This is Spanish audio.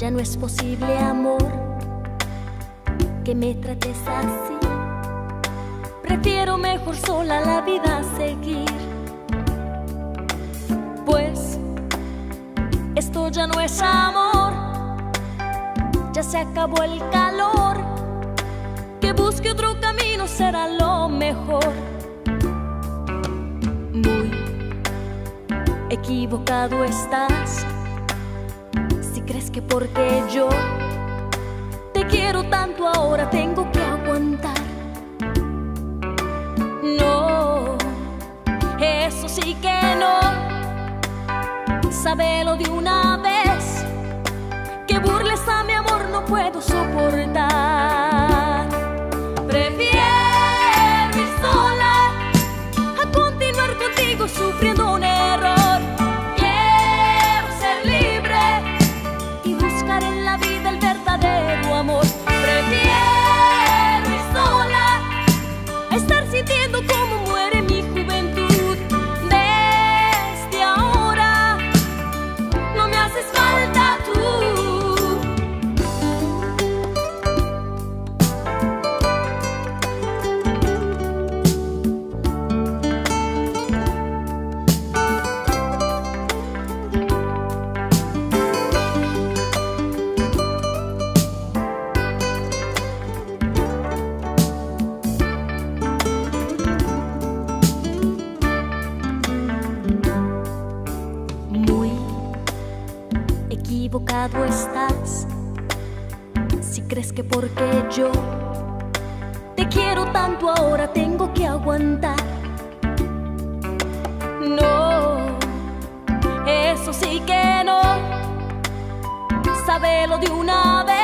Ya no es posible, amor, que me trates así. Prefiero mejor sola la vida seguir, pues esto ya no es amor. Ya se acabó el calor. Que busque otro camino será lo mejor. Muy equivocado estás si crees que porque yo te quiero tanto ahora tengo que aguantar. No, eso sí que no. Sábelo de una vez, que burles a mi amor no puedo soportar. Prefiero ir sola a continuar contigo sufriendo un error. Quiero ser libre y buscar en la vida el verdadero amor. Prefiero ir sola a estar sintiendo cómo muere mi juventud. Desde ahora no me haces falta tú. Muy equivocado estás si crees que porque yo te quiero tanto ahora tengo que aguantar. No, eso sí que no. Sábelo de una vez.